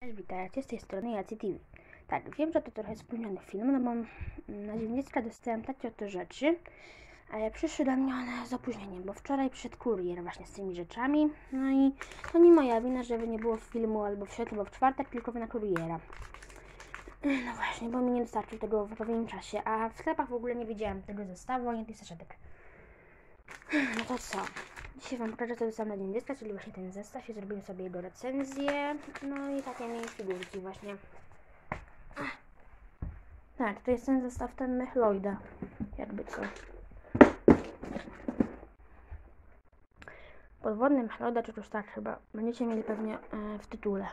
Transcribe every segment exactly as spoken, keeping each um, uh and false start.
Cześć, witajcie, z tej strony Jacy T V. Tak, wiem, że to trochę spóźniony film, no bo na dzień dziecka dostałem takie oto rzeczy, ale przyszły do mnie one z opóźnieniem, bo wczoraj przyszedł kurier właśnie z tymi rzeczami, no i to nie moja wina, że nie było filmu albo w środę, albo w czwartek, tylko na kuriera. No właśnie, bo mi nie dostarczył tego w odpowiednim czasie, a w sklepach w ogóle nie widziałam tego zestawu, ani tych saszetek. No to co? Dzisiaj Wam pokażę, co dostałam na dzień dziecka, czyli właśnie ten zestaw i zrobimy sobie jego recenzję. No i takie mini figurki właśnie. Tak, to jest ten zestaw, ten Mechloida. Jakby co. Podwodny Mechloida, czy już tak chyba. Będziecie mieli pewnie e, w tytule.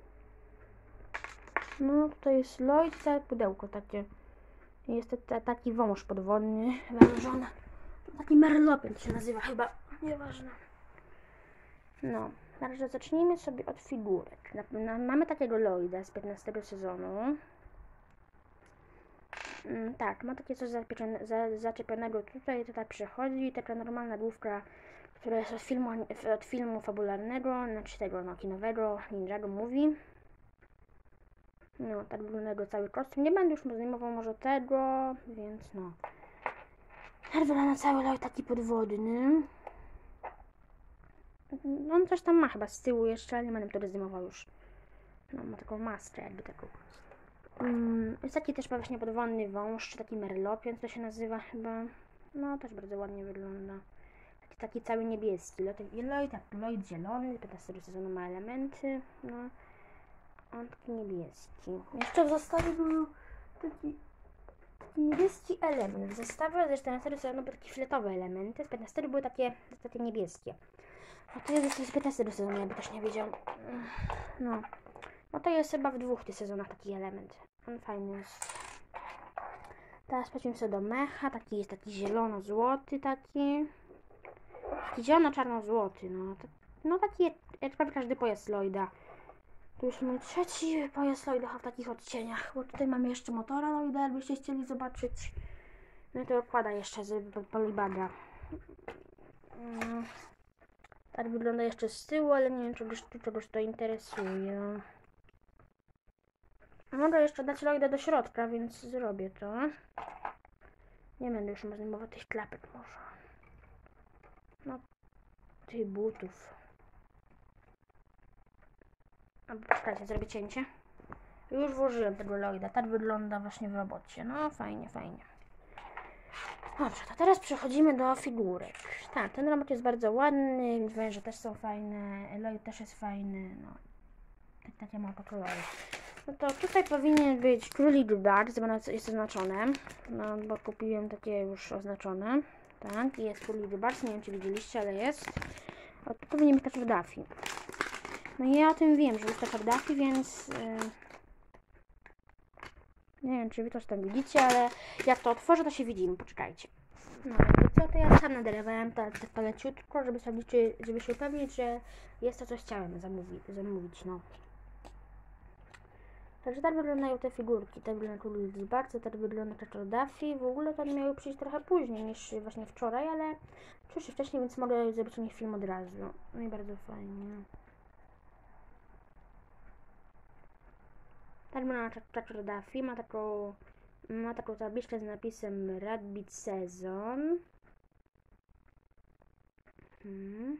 No tutaj jest Lloyd, całe pudełko takie. Jest to ta, taki wąż podwodny, wężony. Taki merlopin się nazywa chyba. Nieważne. No, także zacznijmy sobie od figurek. Na, na, mamy takiego Lloyda z piętnastego sezonu. Mm, tak, ma takie coś zaczepione, za, zaczepionego tutaj, to tak przechodzi. Taka normalna główka, która jest od filmu, od filmu fabularnego, znaczy tego no, kinowego, Ninjago Movie. No, tak wygląda cały kostium. Nie będę już zdejmował może tego, więc no. Tak wygląda cały Lloyd taki podwodny. On coś tam ma chyba z tyłu jeszcze, ale nie będę to zdejmował już. No, ma taką maskę jakby taką. Um, jest taki też właśnie podwodny wąż, czy taki merlopion, to się nazywa chyba. No, też bardzo ładnie wygląda. Taki, taki cały niebieski. Lloyd, tak, Lloyd zielony, piętnastego sezonu ma elementy. No, on taki niebieski. Jeszcze w zestawie był taki, taki niebieski element. W zestawie ze czternastego sezonu były takie fioletowe elementy, z piętnastego były takie, takie niebieskie. A to jest z piętnastego sezonu, jakby też nie wiedział. No. No to jest chyba w dwóch tych sezonach taki element. On fajny jest. Teraz przejdźmy sobie do mecha. Taki jest taki zielono-złoty taki. Taki zielono-czarno-złoty. No, to, no taki jak prawie każdy pojazd Lloyda. Tu już mój trzeci pojazd Lloyda w takich odcieniach. Bo tutaj mamy jeszcze motora Lloyda, jakbyście chcieli zobaczyć. No i to okłada jeszcze z polibaga. No. Tak wygląda jeszcze z tyłu, ale nie wiem czegoś, czegoś to interesuje. Mogę jeszcze dać Lloyda do środka, więc zrobię to. Nie będę już zdejmować tych klapek może. No, tych butów. Albo poczekajcie, zrobię cięcie. Już włożyłem tego Lloyda, tak wygląda właśnie w robocie. No, fajnie, fajnie. Dobrze, to teraz przechodzimy do figurek. Tak, ten robot jest bardzo ładny, węże też są fajne, Lloyd też jest fajny, no. Tak, takie ma kolory. No to tutaj powinien być Królik Bart, jest oznaczone, no bo kupiłem takie już oznaczone. Tak, jest Królik Bart, nie wiem czy widzieliście, ale jest. O, tu powinien być Thatcher Duffy. No i ja o tym wiem, że jest Thatcher Duffy, więc yy, nie wiem czy wy to tam widzicie, ale jak to otworzę, to się widzimy, poczekajcie. No jakby co, to ja sam naderywałem to, to, to leciutko, żeby sprawdzić, czy, żeby się upewnić, że jest to, co chciałem zamówić, zamówić no. Także tak wyglądają te figurki, tak wygląda Królik Bart, tak wygląda Thatcher Duffy. W ogóle to miały przyjść trochę później niż właśnie wczoraj, ale przyszły wcześniej, więc mogę zrobić o nich film od razu. No i bardzo fajnie. Tak wygląda Thatcher Duffy, ma taką, ma taką tabliczkę z napisem Rabbit Season. Hmm.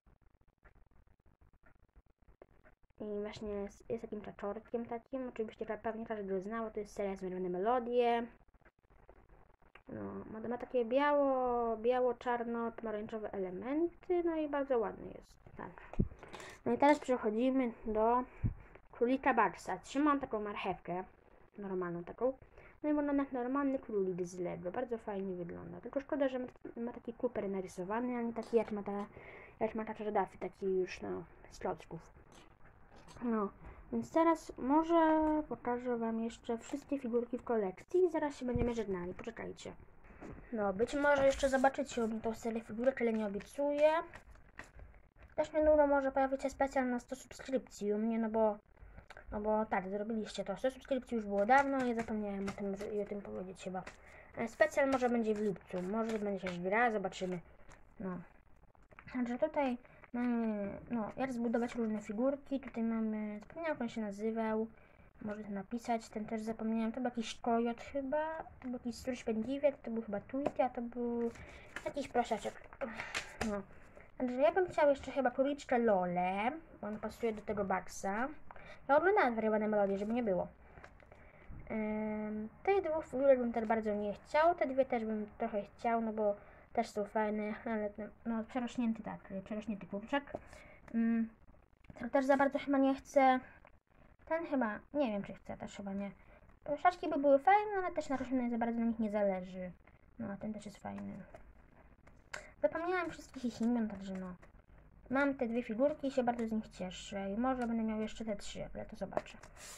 I właśnie jest, jest takim czaczorkiem takim, oczywiście pewnie każdy go znał, to jest seria Zmienione Melodie. No, ma, ma takie biało, biało-czarno-pomarańczowe elementy, no i bardzo ładny jest, tak. No i teraz przechodzimy do Królika Barsa. Trzymam taką marchewkę, normalną taką. No i wygląda jak normalny królik z Lego, bardzo fajnie wygląda. Tylko szkoda, że ma, ma taki kuper narysowany, a nie taki jak ma ta, jak ma Thatcher Duffy, taki już no, z klocków. No, więc teraz może pokażę wam jeszcze wszystkie figurki w kolekcji i zaraz się będziemy żegnali, poczekajcie. No, być może jeszcze zobaczycie tą serię figurek, ale nie obiecuję. Też niedługo może pojawić się specjal na sto subskrypcji u mnie, no bo no bo tak, zrobiliście to. sto subskrypcji już było dawno i zapomniałem o tym, i o tym powiedzieć chyba. Specjal może będzie w lipcu, może będzie jakaś gra, zobaczymy. No. Także tutaj Mamy, no, jak zbudować różne figurki. Tutaj mamy, zapomniałam jak on się nazywał. Może to napisać, ten też zapomniałam. To był jakiś kojot chyba, to był jakiś stróż pędziwiec, to był chyba Tweety, a to był jakiś prosiaczek. No. Także ja bym chciała jeszcze chyba króliczkę Lolę, bo on pasuje do tego Buggsa. Ja oglądałam zwariowane melodie, żeby nie było. Ym, tych dwóch figurek bym też bardzo nie chciał, te dwie też bym trochę chciał, no bo też są fajne, ale ten, no przerośnięty tak, przerośnięty kurczak. Ym, to też za bardzo chyba nie chcę. Ten chyba, nie wiem czy chcę, też chyba nie. Szaczki by były fajne, ale też na roślinach za bardzo na nich nie zależy. No, a ten też jest fajny. Zapomniałam wszystkich ich imion, także no. Mam te dwie figurki i się bardzo z nich cieszę. I może będę miał jeszcze te trzy, ale to zobaczę.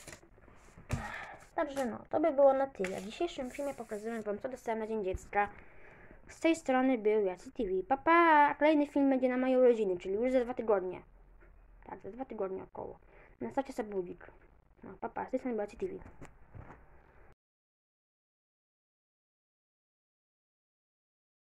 Także no, to by było na tyle. W dzisiejszym filmie pokazuję Wam, co dostałem na Dzień Dziecka. Z tej strony był Jacy T V. Papa, a kolejny film będzie na moje urodziny, czyli już za dwa tygodnie. Tak, za dwa tygodnie około. Nastawcie sobie budzik. No, papa, z tej strony był Jacy T V.